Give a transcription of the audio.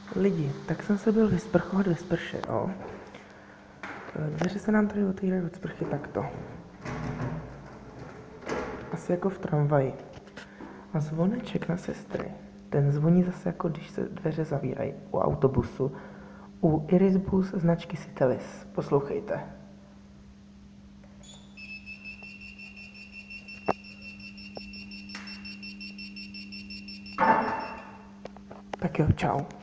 Lidi, tak jsem se byl vysprchovat ve sprše, no. Dveře se nám tady otvírají od sprchy takto. Asi jako v tramvaji. A zvoneček na sestry, ten zvoní zase jako když se dveře zavírají u autobusu. U Irisbus značky Citelis. Poslouchejte. Tak jo, čau.